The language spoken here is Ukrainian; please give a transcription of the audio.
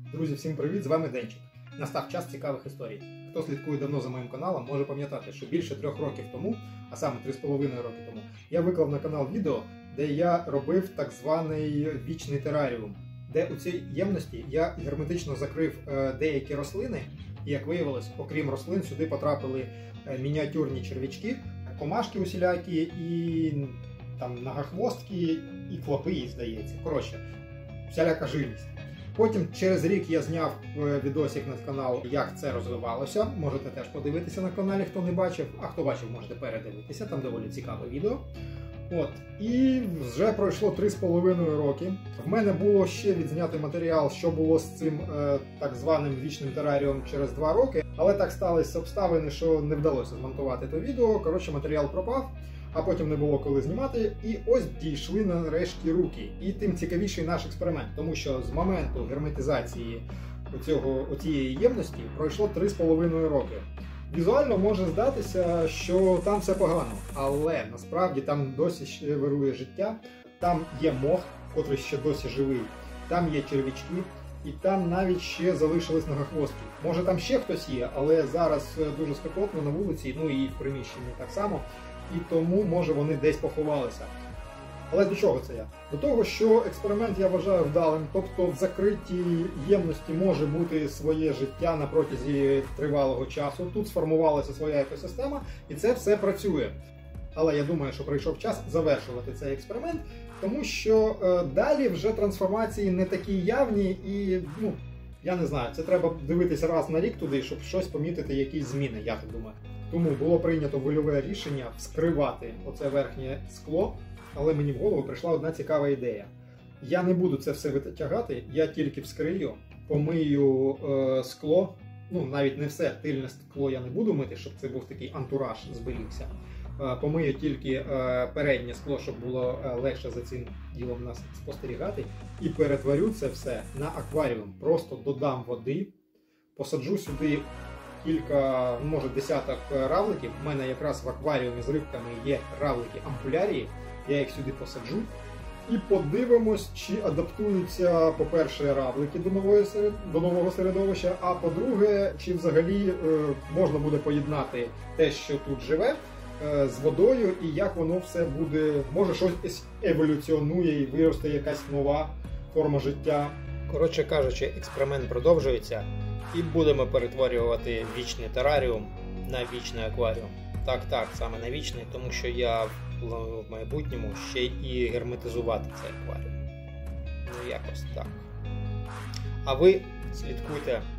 Друзі, всім привіт! З вами Денчик. Настав час цікавих історій. Хто слідкує давно за моїм каналом, може пам'ятати, що більше 3 років тому, а саме 3,5 роки тому, я виклав на канал відео, де я робив так званий вічний тераріум, де у цій ємності я герметично закрив деякі рослини, і, як виявилось, окрім рослин, сюди потрапили мініатюрні черв'ячки, комашки усілякі і там нагахвостки, і клопи, здається. Коротше, всяляка живність. Потім через рік я зняв відосик на канал, як це розвивалося. Можете теж подивитися на каналі, хто не бачив. А хто бачив, можете передивитися, там доволі цікаве відео. І вже пройшло 3,5 роки. В мене було ще відзнятий матеріал, що було з цим так званим вічним тераріумом через 2 роки. Але так сталися обставини, що не вдалося змонтувати те відео. Коротше, матеріал пропав. А потім не було коли знімати, і ось дійшли нарешті руки. І тим цікавіший наш експеримент, тому що з моменту герметизації оцієї ємності пройшло 3,5 роки. Візуально може здатися, що там все погано, але насправді там досі ще вирує життя, там є мох, котрий ще досі живий, там є черв'ячки, і там навіть ще залишились ногохвостки. Може там ще хтось є, але зараз дуже спекотно на вулиці, ну і в приміщенні так само. І тому, може, вони десь поховалися. Але до чого це я? До того, що експеримент я вважаю вдалим. Тобто в закритій ємності може бути своє життя на протязі тривалого часу. Тут сформувалася своя екосистема, і це все працює. Але я думаю, що прийшов час завершувати цей експеримент, тому що далі вже трансформації не такі явні і, я не знаю, це треба дивитися раз на рік туди, щоб щось помітити, якісь зміни, я так думаю. Тому було прийнято вольове рішення вскривати оце верхнє скло, але мені в голову прийшла одна цікава ідея. Я не буду це все витягати, я тільки вскрию, помию скло, навіть не все, тильне скло я не буду мити, щоб це був такий антураж, зберігся. Помию тільки переднє скло, щоб було легше за цим ділом нас спостерігати. І перетворю це все на акваріум. Просто додам води, посаджу сюди кілька, може десяток равликів. У мене якраз в акваріумі з рибками є равлики ампулярії. Я їх сюди посаджу. І подивимось, чи адаптуються, по-перше, равлики до нового середовища, а по-друге, чи взагалі можна буде поєднати те, що тут живе, з водою, і як воно все буде, може щось еволюціонує і виросте якась нова форма життя. Коротше кажучи, експеримент продовжується, і будемо перетворювати вічний тераріум на вічний акваріум. Так, саме на вічний, тому що я планую в майбутньому ще і герметизувати цей акваріум. Якось так. А ви слідкуйте